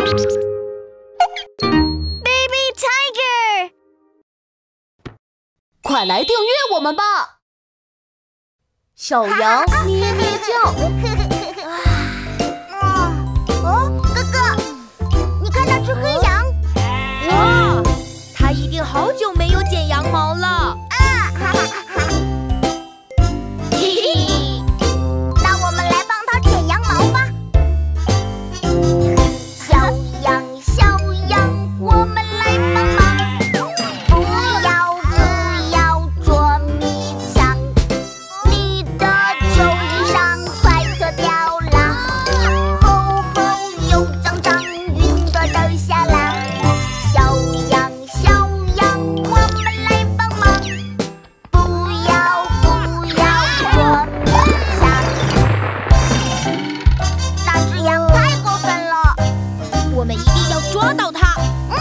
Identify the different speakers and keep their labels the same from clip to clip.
Speaker 1: Baby Tiger，
Speaker 2: 快来订阅我们吧！小羊咩咩叫。
Speaker 1: 哥哥，你看那只黑羊。
Speaker 3: 哇，它一定好久没有剪羊毛了。
Speaker 1: 那我们来帮它剪羊毛吧。小羊，小羊，我们来帮忙。不要捉迷藏，你的旧衣裳快脱掉啦，厚厚又脏脏，云朵都下啦。小羊，小羊，我们来帮忙。不要捉迷藏，那只羊太过分了，
Speaker 3: 我们一定要抓到它。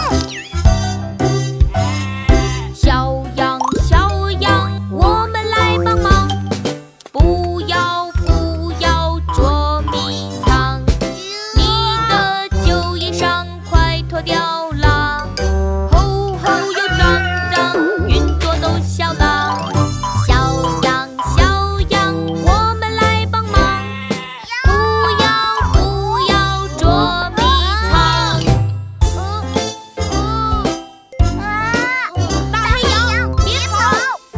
Speaker 3: 小羊，小羊，我们来帮忙。不要捉迷藏，你的旧衣裳快脱掉啦，厚厚又脏脏，云朵都笑啦。小羊，小羊，我们来帮忙。不要捉迷藏。大黑羊，别跑！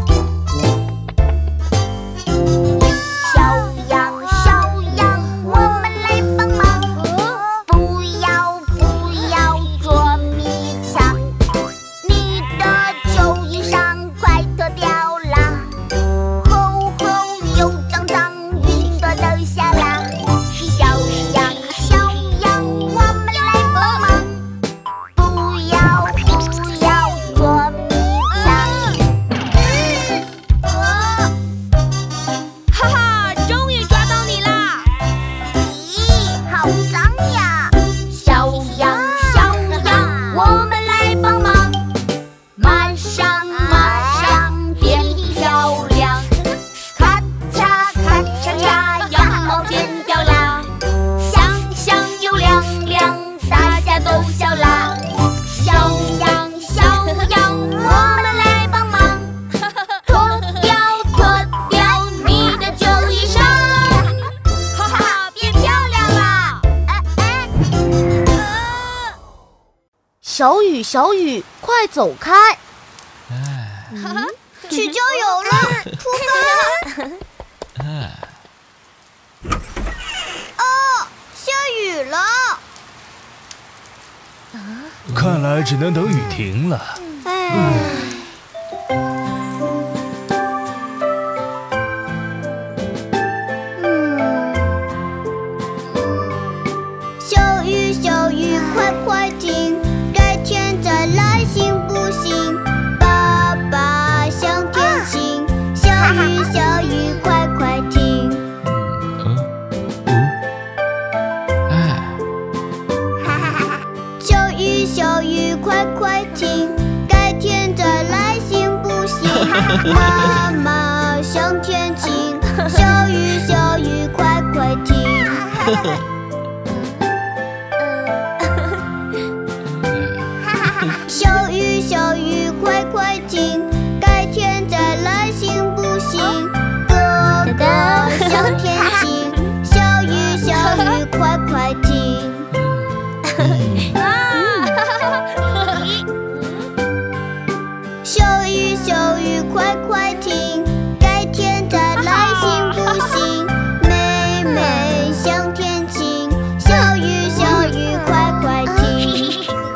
Speaker 1: 小羊，小羊，我们来帮忙。不要捉迷藏，你的旧衣裳快脱掉啦，厚厚又脏脏，云朵都下啦。小羊，小羊，我们来帮忙。不要捉迷藏。
Speaker 3: 哈哈，终于抓到你啦！
Speaker 1: 咦，好脏呀！小羊，小羊，我们来帮忙。马上变漂亮，咔嚓咔嚓嚓，羊毛剪掉啦，香又亮亮，大家都笑啦。小羊，小羊，我们来帮忙。脱掉你的旧衣裳。
Speaker 3: 哈哈，变漂亮啦！
Speaker 2: 小雨，小雨，快走开！
Speaker 1: 去郊游了，出发！哦，下雨了。
Speaker 4: 看来只能等雨停了。
Speaker 1: 小雨，小雨，快快停，改天再来行不行？爸爸想天晴，小雨，小雨，快快停。小雨，小雨，快快停，改天再来行不行？妈妈想天晴，小雨，小雨，快快停。小雨，小雨，快快停，改天再来行不行？哥哥想天晴，小雨，小雨，快快停。小雨，小雨，快快停，改天再来行不行？妹妹想天晴，小雨，小雨，快快停。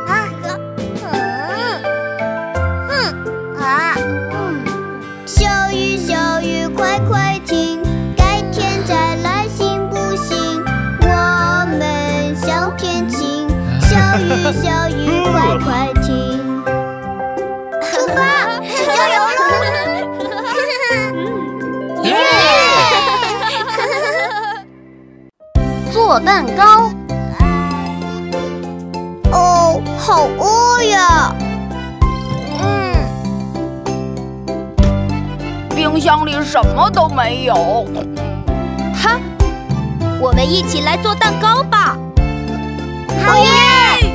Speaker 1: 小雨，小雨，快快停，改天再来行不行？我们想天晴，小雨，小雨，快快停。出发，去郊游了！
Speaker 2: 做蛋糕。
Speaker 1: 哦，好饿呀！
Speaker 5: 冰箱里什么都没有。
Speaker 3: 哈，我们一起来做蛋糕吧！
Speaker 1: 好耶！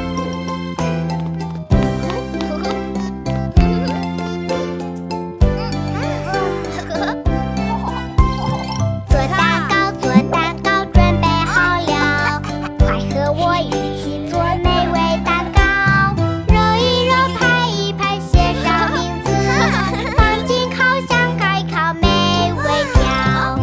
Speaker 1: 我一起做美味蛋糕，揉一揉，拍一拍，写上名字，放进烤箱开烤，美味调。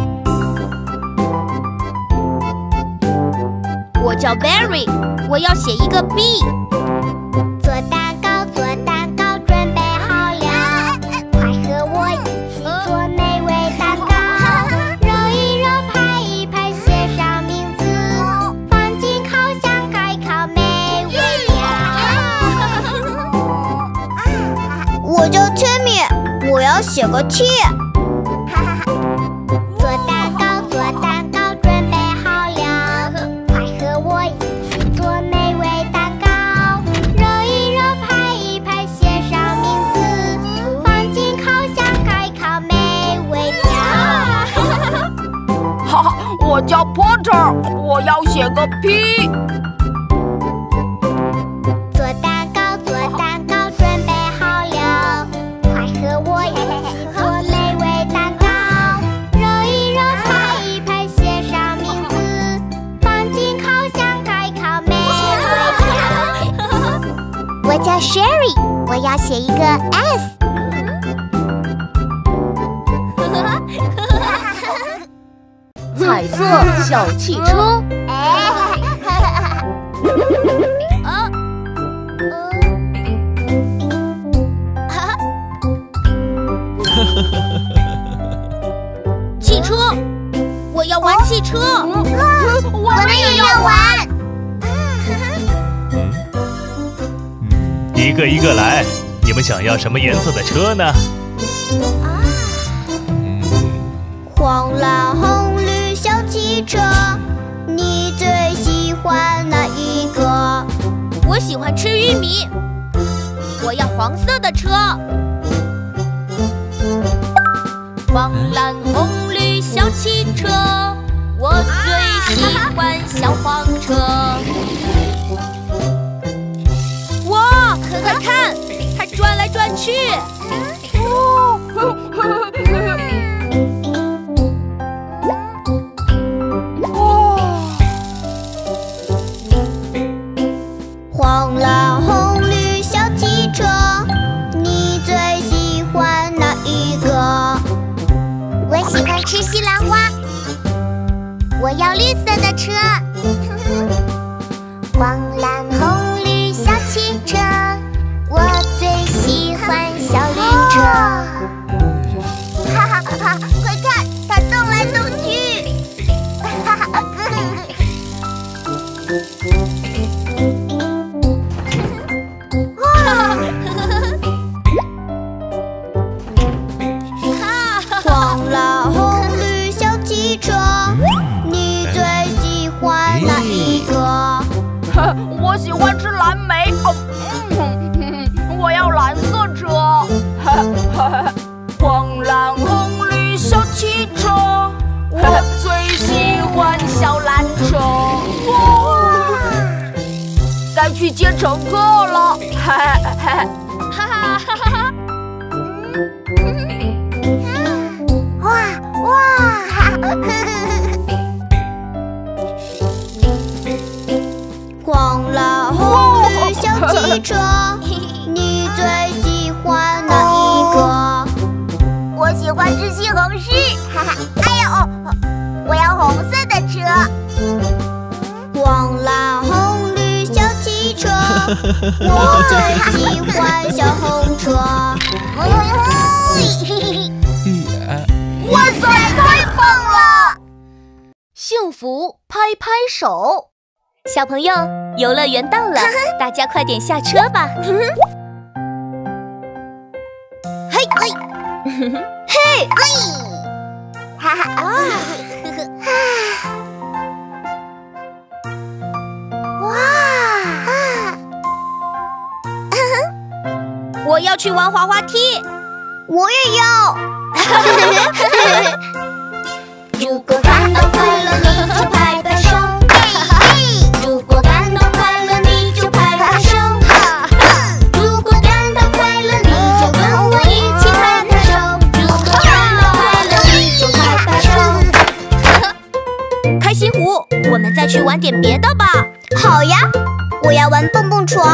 Speaker 3: 我叫 Berry， 我要写一个 B。
Speaker 1: 做蛋糕，做蛋糕，准备好了，快和我一起做美味蛋糕。揉一揉，拍一拍，写上名字，放进烤箱开烤，美味调。
Speaker 2: 我叫 Timmy， 我要写个 T。
Speaker 1: 做蛋糕，做蛋糕，准备好了，快和我一起做美味蛋糕。揉一揉，拍一拍，写上名字，放进烤箱开烤，美味调。
Speaker 5: 哈哈，我叫 Porter， 我要写个 P。
Speaker 1: 做蛋糕，做蛋糕，准备好了，快和我一起做美味蛋糕。揉一揉，拍一拍，写上名字，放进烤箱开烤，美味调。我叫 Sherry， 我要写一个 S。
Speaker 2: 彩色小汽车。
Speaker 3: 汽车，我要玩汽车。
Speaker 1: 我们也要玩。
Speaker 4: 一个一个来，你们想要什么颜色的车呢？
Speaker 1: 黄蓝红绿小汽车，你最喜欢哪一个？
Speaker 3: 我喜欢吃玉米，我要黄色的车。黄蓝红绿小汽车，我最喜欢小黄车。哇，快看，它转来转去。
Speaker 1: 黄蓝红绿小汽车，你最喜欢哪一个？我喜欢吃西兰花，我要绿色的车。黄蓝红绿小汽车，我最喜欢小绿车。哈哈哈！快看，它动来动去。哈哈。黄蓝红绿小汽车，你最喜欢哪一个？
Speaker 5: 我喜欢吃蓝莓。我要蓝色车。黄蓝红绿小汽车，我最喜欢小蓝车。该去接乘客了。哈哈哈哈！
Speaker 1: 黄蓝红绿小汽车，你最喜欢哪一个？我喜欢吃西红柿。哎呦，我要红色的车。黄蓝红绿小汽车，我最喜欢小红车。哇塞，太棒了！
Speaker 2: 幸福拍拍手。
Speaker 3: 小朋友，游乐园到了，大家快点下车吧。
Speaker 1: 嘿嘿，嘿嘿，哈哈啊！哇！
Speaker 3: 我要去玩滑滑梯。
Speaker 1: 我也要。如果感到快乐，你就拍拍手。如果感到快乐，你就拍拍手。如果感到快乐，你就跟我一起拍拍手。如果感到快乐，你就拍拍手。
Speaker 3: 开心湖，我们再去玩点别的吧。
Speaker 2: 好呀。 我要玩蹦蹦床。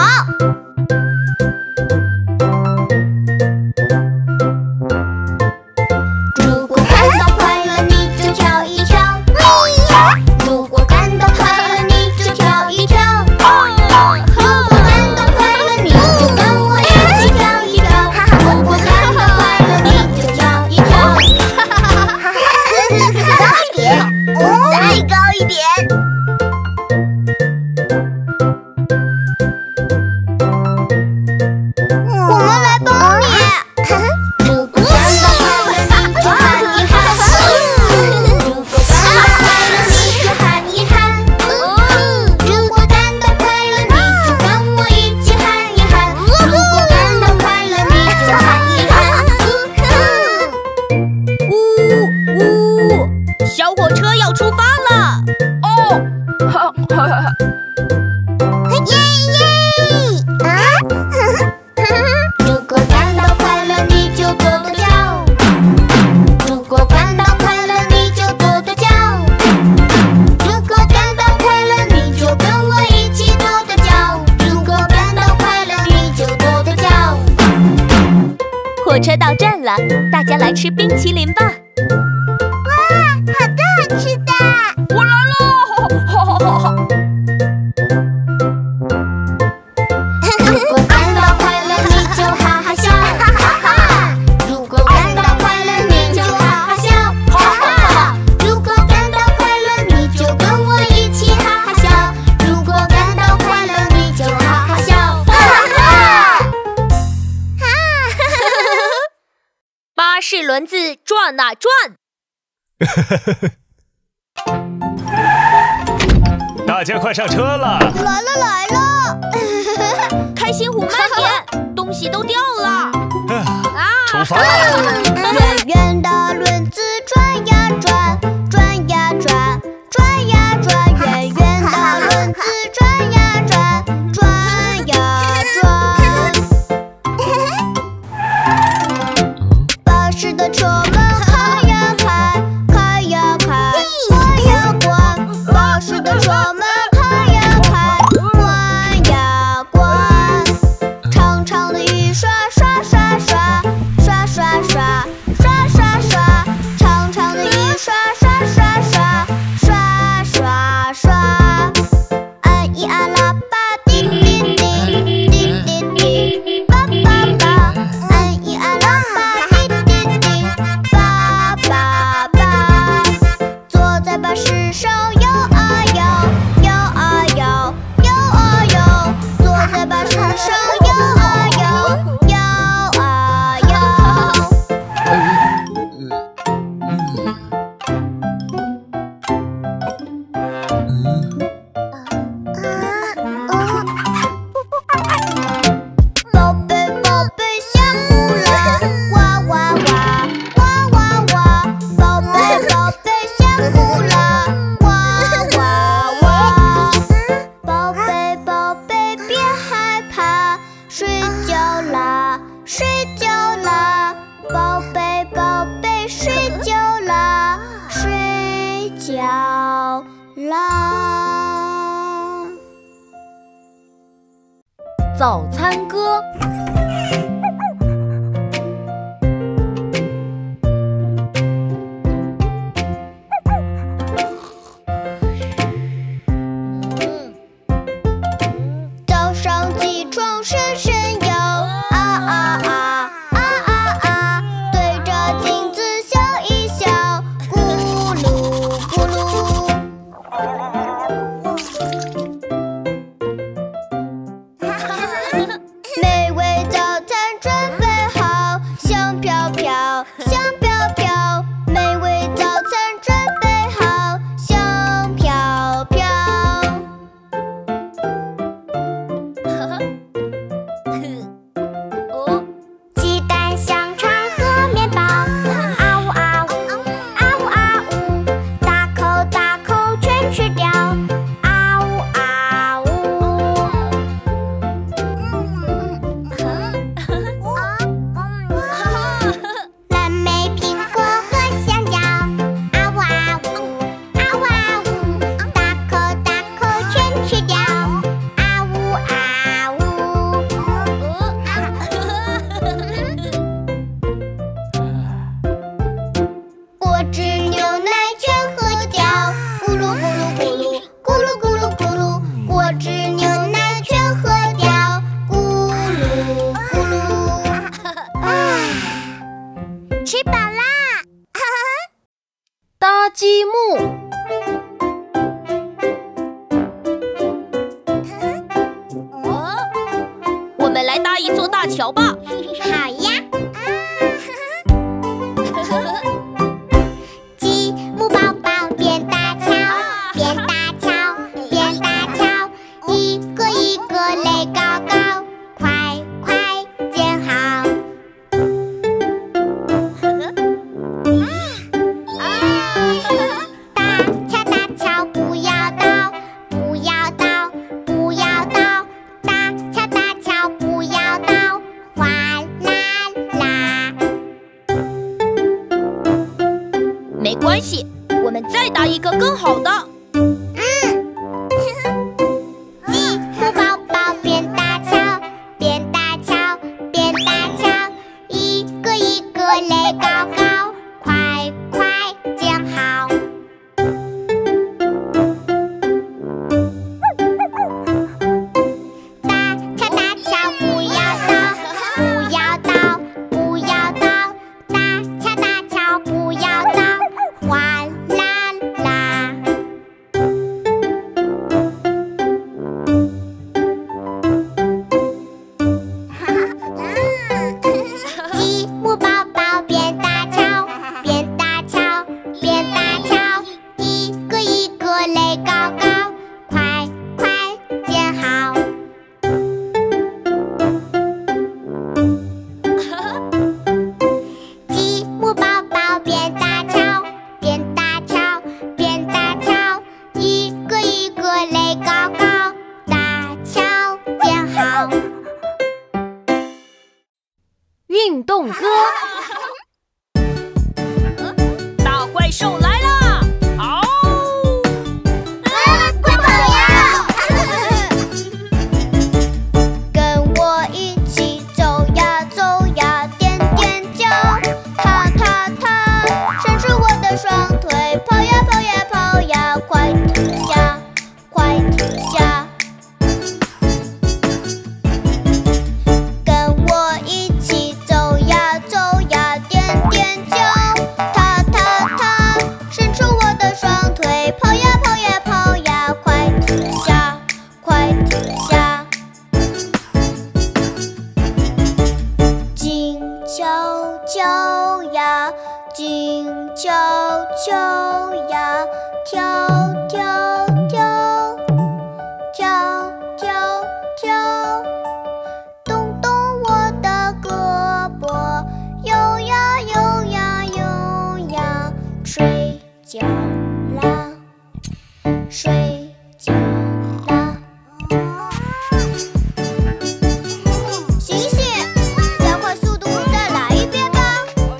Speaker 2: 如果感到快乐，你就跳一跳。如果感到快乐，你就跳一跳。如果感到快乐，你就跟我一起跳一跳。如果感到快乐，你就跳一跳。高一点，再高一点。我们来帮你。如果感到快乐，你就喊一喊。如果感到快乐，你就喊一喊。如果感到快乐，你就跟我一起喊一喊。如果感到快乐，你就喊一喊。
Speaker 3: 呜呜，小火车要出发了！
Speaker 5: 哦，
Speaker 2: 耶耶！如果感到快乐，你就跺跺脚。如果感到快乐，你就跺跺脚。如果感到快乐，你就跟我一起跺跺脚。如果感到快乐，你就跺跺脚。
Speaker 3: 火车到站了，大家来吃冰淇淋吧！
Speaker 2: 哇，好多好吃的！
Speaker 5: 我来喽！
Speaker 2: 如果感到快乐，你就哈哈笑，哈哈哈！如果感到快乐，你就哈哈笑，哈哈！如果感到快乐，你就跟我一起哈哈笑。如果感到快乐，你就哈哈笑，哈哈哈！
Speaker 3: 巴士轮子转啊转。
Speaker 4: 大家快上车了！
Speaker 2: 来了来了！
Speaker 3: 开心虎慢点，东西都掉了。
Speaker 4: 出发了！
Speaker 2: 圆圆的轮子转呀转，转呀转，转呀转，圆圆的轮子转呀转，转呀转。巴士的车门开呀开，开呀开，关呀关。巴士的车门开呀开，关呀关。长长的雨刷刷刷刷，刷刷刷，刷刷刷。长长的雨刷刷刷刷，刷刷刷。按一按喇叭，滴滴滴，滴滴滴，叭叭叭。按一按喇叭，滴滴滴，叭叭叭。坐在巴士上摇啊摇，摇啊摇，摇啊摇。坐在巴士上摇啊摇，摇啊摇。宝贝宝贝下哭了，哇哇哇，哇哇哇。宝贝宝贝下哭了，哇哇哇。宝贝宝贝别害怕，睡觉啦，睡觉啦。宝贝宝贝睡觉啦，睡觉啦。
Speaker 3: 早餐歌。
Speaker 2: 早上起床伸伸腰，啊啊啊啊啊啊，对着镜子笑一笑，咕噜咕噜。美味早餐准备好，香飘飘，香飘飘。美味早餐准备好，香飘飘。
Speaker 3: 来搭一座大桥吧。
Speaker 2: 好呀。积木宝宝变大桥，变大桥，变大桥，一个一个垒高高，快快建好。大桥大桥不要倒，不要倒，不要倒，大桥大桥不要倒，哗啦啦。
Speaker 3: 没关系，我们再搭一个更好的。
Speaker 2: 积木宝宝变大桥，变大桥，变大桥，一个一个垒高高，快快建好。大桥大桥不要倒，不要倒，不要倒，大桥大桥不要倒，哗啦啦。积木宝宝变大桥，变大桥，变大桥，一个一个垒高高，快快建好。积木宝宝变大桥，变大桥，变大桥，一个一个垒高高，大桥建好。
Speaker 3: 运动歌。大怪兽来啦！嗷！
Speaker 2: 快跑呀！跟我一起走呀走呀，踮踮脚，踏踏踏，伸出我的双腿，跑呀跑呀跑呀，快停下，快停下。跟我一起走呀走呀，踮踮脚，踏踏踏，伸出我的双腿，跑呀跑呀跑呀，快停下，快停下。静悄悄呀，静悄悄呀，跳跳跳，跳跳跳，动动我的胳膊，游呀游呀游呀，睡觉啦，睡觉啦。醒醒，加快速度，再来一遍吧。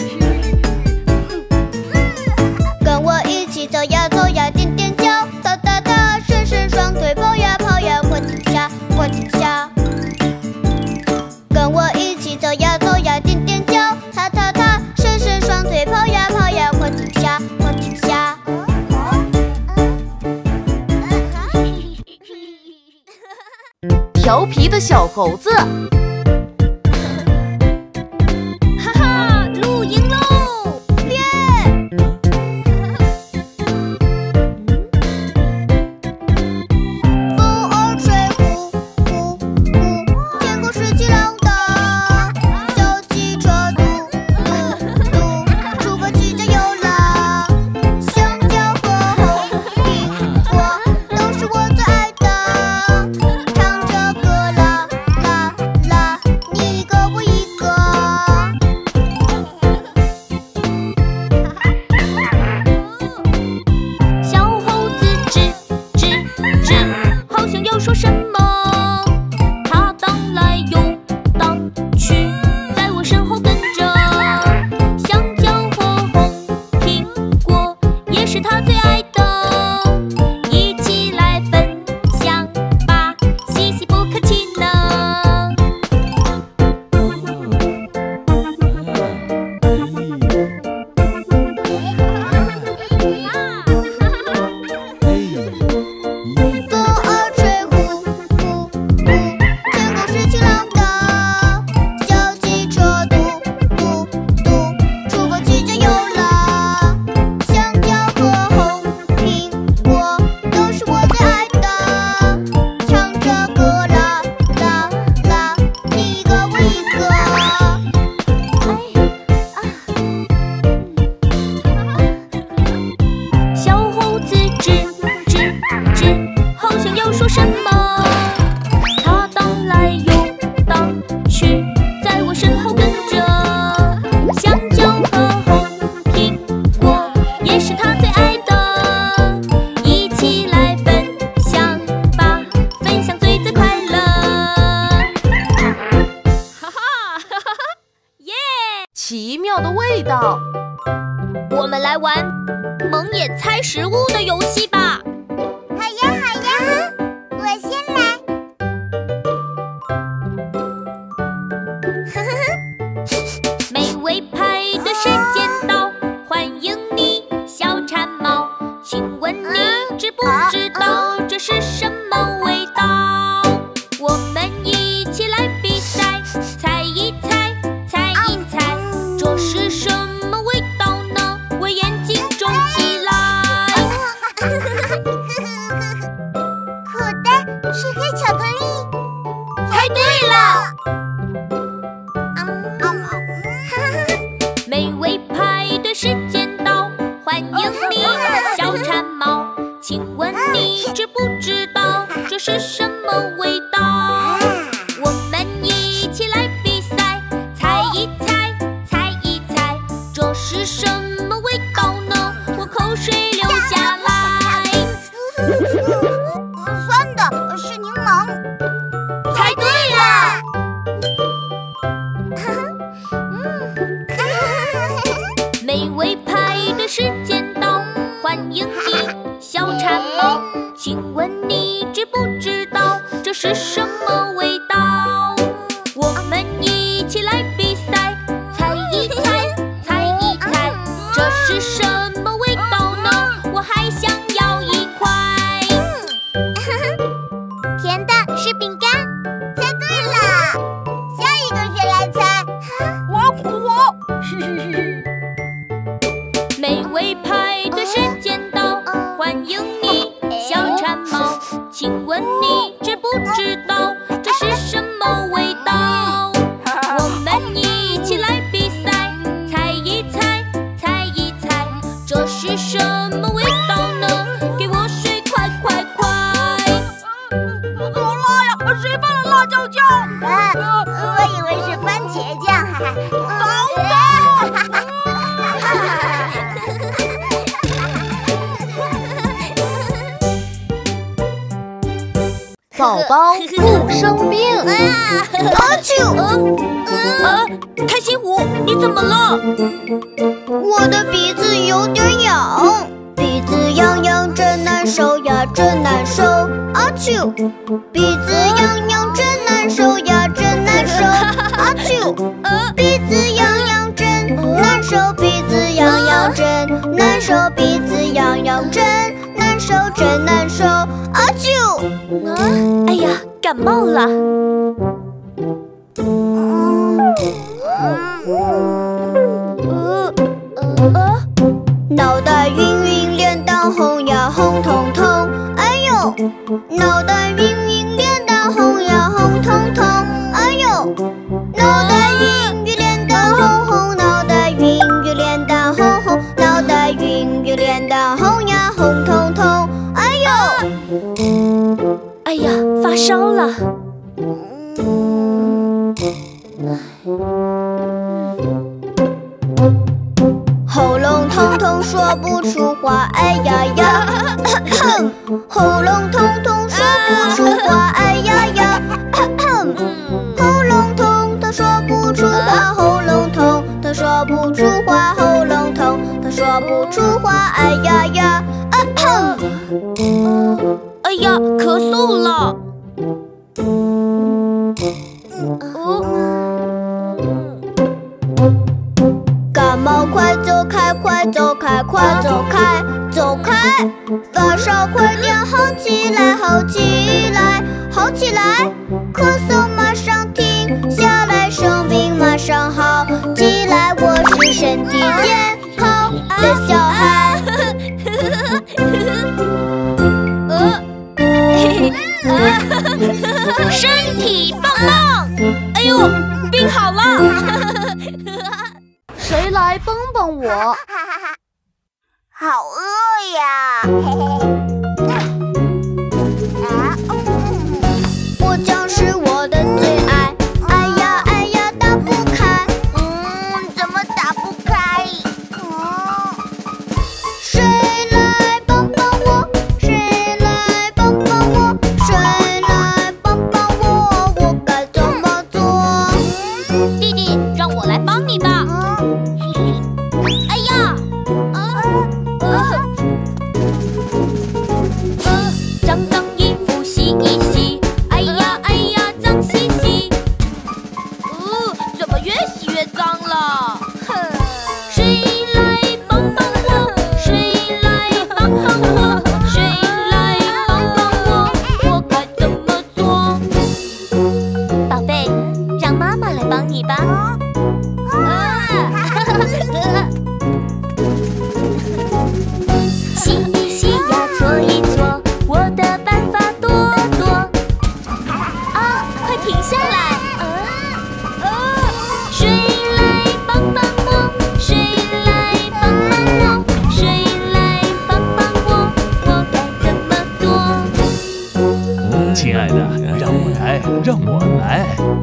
Speaker 2: 跟我一起走呀走呀，踮踮脚，踏踏踏，伸伸双腿，跑呀跑呀，快停下，快停下。跟我一起走呀走呀，踮踮脚，踏踏踏，伸伸双腿，跑呀跑呀，快停下，快停下。
Speaker 3: 调皮的小猴子。哈哈，露营喽！
Speaker 2: 风儿吹呼呼呼，天空是晴朗的，小汽车嘟嘟嘟，出发去加油啦！香蕉和红苹果都是我最爱的，唱着歌啦啦啦。
Speaker 5: 道。
Speaker 3: 我们来玩蒙眼猜食物的游戏吧。
Speaker 1: 好呀，好呀，我先来。
Speaker 3: 美味派对时间到，欢迎你，小馋猫。请问你知不知道这是什么味道？我们一起来比赛，猜一猜，猜一猜，这是什么味道呢？为眼睛肿起来。
Speaker 1: 口袋是黑巧克力。
Speaker 3: 猜对了。美味派对时间到，欢迎你，小馋猫。请问你知不知道这是什么味道？我们一起来比赛，猜一猜，猜一猜，这是什么味道呢？我口水流下来。
Speaker 1: 酸的是柠檬。
Speaker 3: 猜对了。美味派对时间到，欢迎你，小馋猫。请问你知不知道这是什么味道？我们一起来比赛，猜一猜，猜一猜，这是什么味道呢？我还想要一块。
Speaker 1: 甜的是饼干。猜对了。下一个谁来猜？
Speaker 5: 我。
Speaker 3: 美味派对时间到，欢迎你，小馋猫。请问你知不知道这是什么味道？我们一起来比赛，猜一猜，猜一猜，这是什么味道呢？给我水快快快！
Speaker 5: 怎么辣呀？谁放了辣椒酱？
Speaker 1: 我以为是番茄酱。
Speaker 5: 宝宝不生病。
Speaker 3: 开心虎，你怎么了？
Speaker 2: 我的鼻子有点痒，鼻子痒痒真难受呀，真难受。阿啾，鼻子痒痒真难受呀，真难受。阿啾，鼻子痒痒真难受，鼻子痒痒真难受，鼻子痒痒真难受，真难受。阿啾，
Speaker 3: 哎呀，感冒了。
Speaker 2: 脑袋晕晕，脸蛋红呀，红彤彤。哎呦，脑袋晕晕，脸蛋红呀，红彤彤。哎呦，脑袋晕晕，脸蛋红红，脑袋晕晕，脸蛋红红，脑袋晕晕，脸蛋红呀，红彤彤。哎呦，
Speaker 3: 哎呀，发烧了。
Speaker 2: 喉咙痛痛说不出话，哎呀呀，喉咙痛痛说不出话，哎呀呀，喉咙痛他说不出话，喉咙痛他说不出话，喉咙痛他说不出话，哎呀呀，
Speaker 3: 哎呀，咳嗽了。
Speaker 2: 感冒快走开，快走开，快走开，走开！发烧快点好起来，好起来，好起来！咳嗽马上停下来，生病马上好起来。我是身体健康的小孩。
Speaker 3: 身体棒棒！哎呦，病好了！
Speaker 5: 谁来帮帮我？
Speaker 1: 好饿呀！
Speaker 2: 果酱是我的最爱，哎呀哎呀打不开，
Speaker 1: 怎么打不开？
Speaker 2: 谁来帮帮我？谁来帮帮我？谁来帮帮我？我该怎么做？
Speaker 3: 弟弟，让我来帮你吧。 停下来。谁来帮帮我？谁来帮帮我？谁来帮帮我？我该怎么做？
Speaker 4: 亲爱的，让我来，让我来。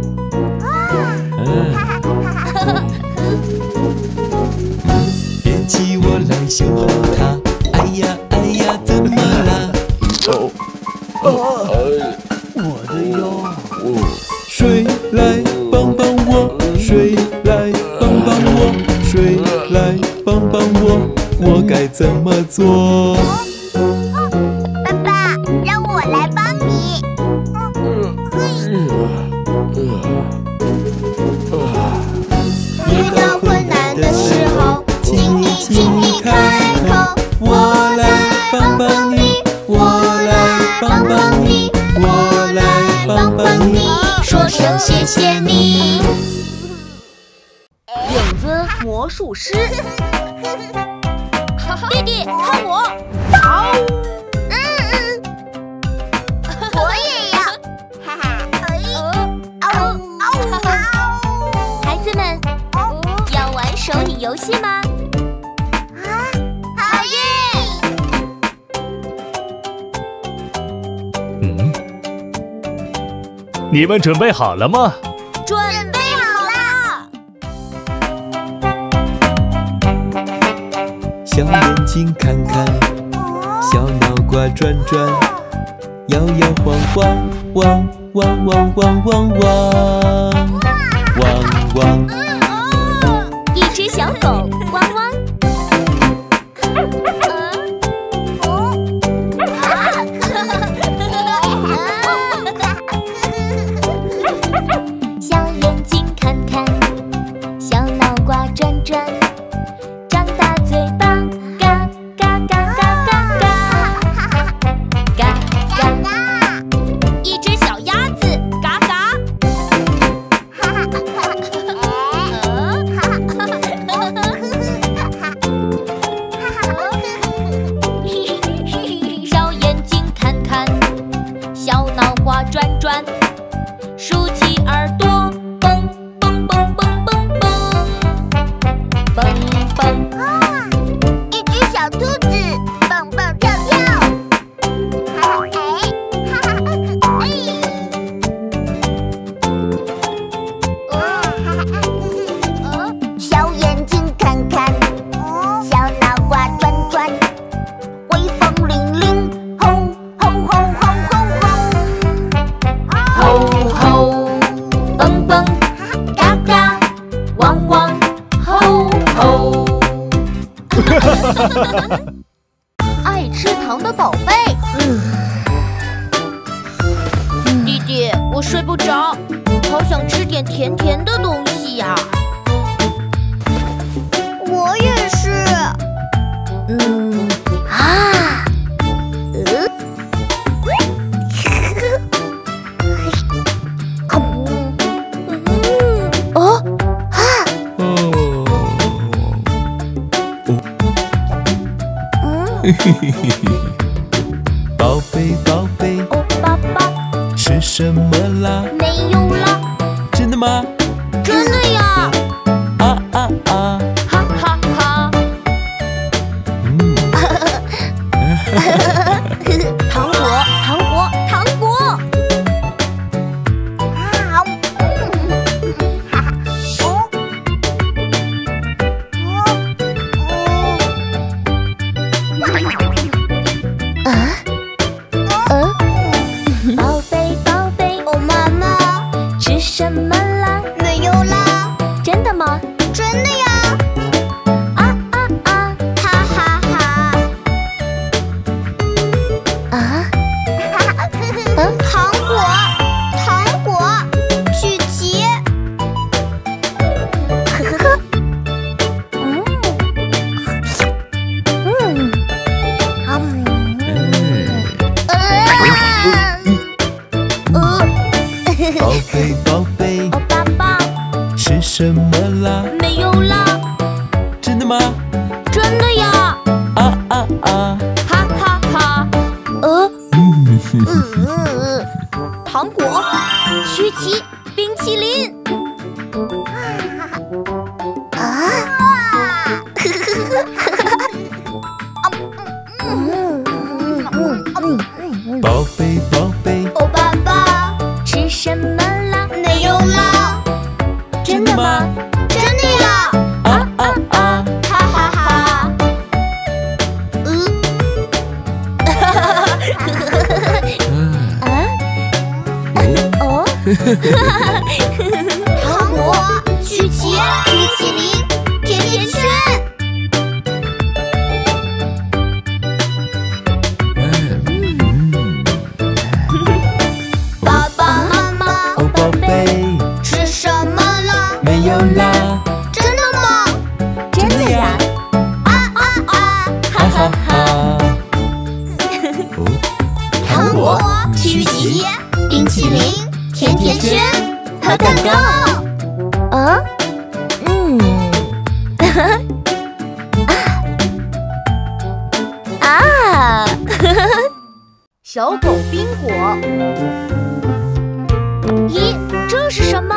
Speaker 6: 别急，我来修好它。哎呀哎呀，怎么啦？
Speaker 4: 我的腰。
Speaker 6: 谁来帮帮我？谁来帮帮我？谁来帮帮我？我该怎么做？
Speaker 2: 爸爸，让我来帮你。遇到困难的时候，请你开口，我来帮帮你，我来帮帮你，我来帮帮你，说声谢谢你。
Speaker 5: 影子魔术师，
Speaker 3: 弟弟，看我！
Speaker 2: 我也要，哈哈，
Speaker 3: 孩子们，要玩手语游戏吗？
Speaker 2: 好耶！
Speaker 4: 你们准备好了吗？
Speaker 3: 准备好了。
Speaker 6: 小眼睛看看，小脑瓜转转，摇摇晃晃，汪汪汪汪汪汪，汪汪。
Speaker 3: 一只小狗汪汪。小眼睛看看，小脑瓜转转，张大嘴巴，嘎嘎嘎嘎嘎嘎，嘎嘎。一只小鸭子，嘎嘎。小眼睛看看，小脑瓜转转，竖起耳朵，蹦蹦蹦蹦蹦蹦，蹦蹦。
Speaker 2: 一只小兔子蹦蹦跳跳，小眼睛看看，小脑瓜转转，威风凛凛，吼吼吼吼吼吼，
Speaker 3: 吼吼，蹦蹦，嘎嘎，汪汪，吼吼。
Speaker 5: 爱吃糖的宝贝。弟弟，我睡不着，好想吃点甜甜的东西呀。
Speaker 2: 我也是。
Speaker 6: 宝贝宝贝，
Speaker 3: 哦，爸爸，
Speaker 6: 吃什么啦？
Speaker 3: 没有了，
Speaker 6: 真的吗？
Speaker 3: 真的呀！
Speaker 6: 啊啊啊！
Speaker 3: 哈哈哈。糖果，糖果，糖果。宝贝宝贝，
Speaker 2: 哦，妈妈，
Speaker 3: 吃什么啦？
Speaker 2: 没有啦，
Speaker 3: 真的吗？
Speaker 2: 真的呀，
Speaker 3: 啊啊啊！
Speaker 2: 哈哈哈。
Speaker 3: 啊！
Speaker 2: 糖果，糖果，曲奇。
Speaker 6: 宝贝宝贝，
Speaker 3: 哦，爸爸，
Speaker 6: 吃什么啦？
Speaker 3: 没有啦，
Speaker 6: 真的吗？
Speaker 3: 真的呀！
Speaker 6: 啊啊啊！
Speaker 3: 哈哈哈。糖果，确曲奇冰淇淋。
Speaker 6: 宝贝宝贝，
Speaker 2: 哦，爸爸，
Speaker 3: 吃什么啦？
Speaker 2: 没有啦，
Speaker 3: 真的吗？
Speaker 2: 真的呀！
Speaker 6: 啊啊啊！
Speaker 2: 哈哈哈！
Speaker 3: 哦，
Speaker 2: 糖果、曲奇、冰淇淋、甜甜圈。爸爸妈妈，
Speaker 6: 哦，宝贝，
Speaker 2: 吃什么啦？
Speaker 6: 没有啦，
Speaker 2: 真的吗？
Speaker 3: 真的呀！
Speaker 2: 啊！
Speaker 6: 哈哈哈！哦，
Speaker 2: 糖果、曲奇、冰淇淋、甜甜圈和蛋糕。
Speaker 5: 小狗宾果。
Speaker 3: 咦，这是什么？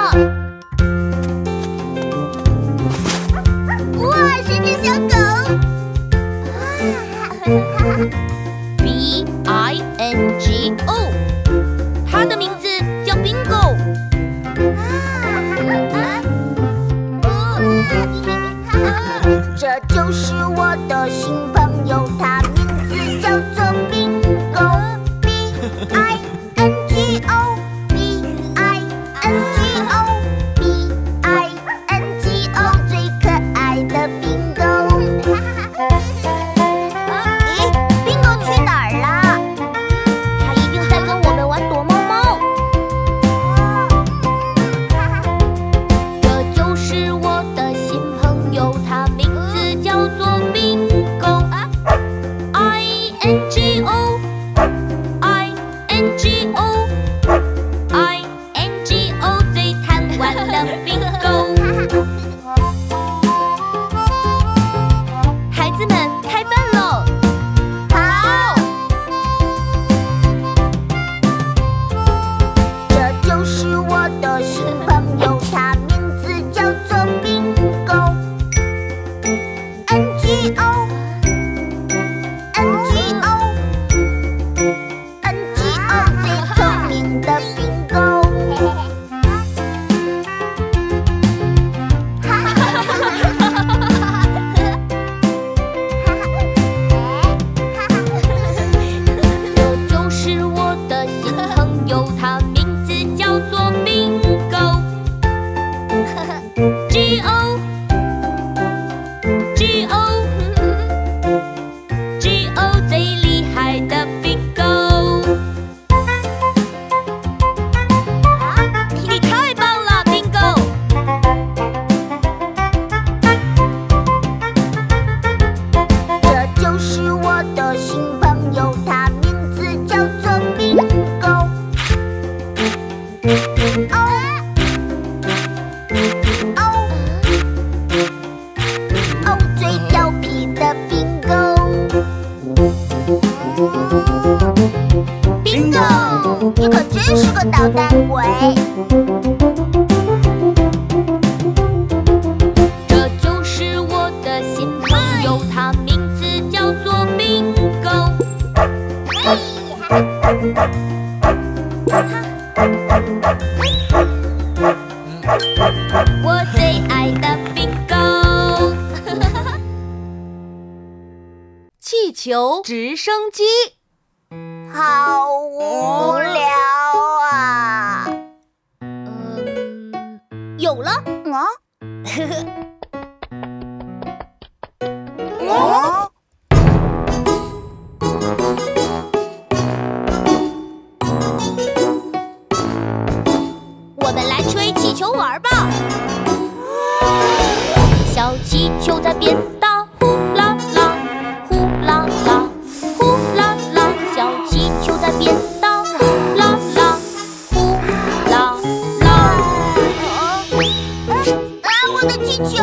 Speaker 2: 哇，是只小狗。
Speaker 3: BINGO， 它的名字叫 Bingo。
Speaker 2: 这就是我的新朋友，他名字叫做 Bingo。BINGO，BINGO，BINGO，最可爱的 Bingo。咦 ，Bingo 去哪儿了？
Speaker 3: 它一定在跟我们玩躲猫猫。这就是我的新朋友，他名字叫做 Bingo。INGO，INGO，INGO，最贪玩的 Bingo。孩子们，开饭喽！
Speaker 2: 好，这就是我的新朋友，他名字叫做 Bingo。NGO，NGO，NGO，最聪明的 Bingo。
Speaker 3: 这就是我的新朋友，他名字叫做 Bingo。GO，GO，GO，最厉害的 Bingo。你太棒了 ，Bingo！
Speaker 2: 这就是我的新朋友，他名字叫做 Bingo。哦，最调皮的 Bingo。Bingo，你可真是个捣蛋鬼。
Speaker 3: 这就是我的新朋友，他名字叫做 Bingo。我最爱的 Bingo。
Speaker 5: 气球直升机。
Speaker 2: 好无聊啊！
Speaker 3: 有了，我们来吹气球玩吧。小气球在变大，呼啦啦，呼啦啦，呼啦啦。小气球在变大，呼啦啦，呼啦啦。
Speaker 2: 我的气球！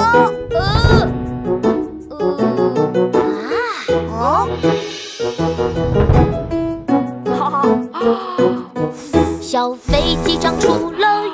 Speaker 3: 小飞机长出了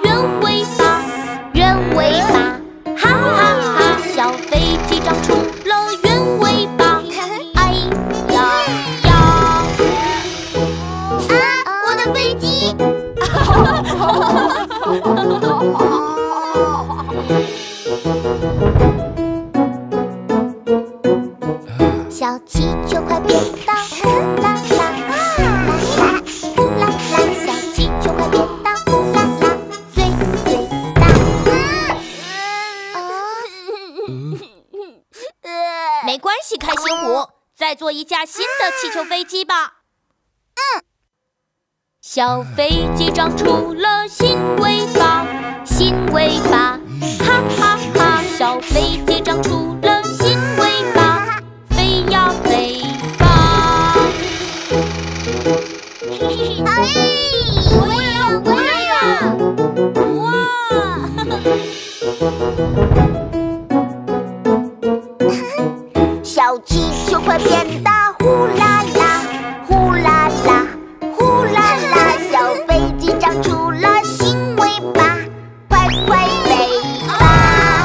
Speaker 1: 小气球快变大，呼啦啦，呼啦啦，小气球快变大，呼啦啦，最最大。
Speaker 3: 没关系，开心虎，再做一架新的气球飞机吧。小飞机长出了新尾巴，新尾巴，哈哈哈！小飞机长出了新尾巴，飞呀飞吧！
Speaker 1: 哎，我也要！哇！小气球快变大，呼啦啦，呼啦啦，呼啦啦！小飞机长出了新尾巴，快快飞吧！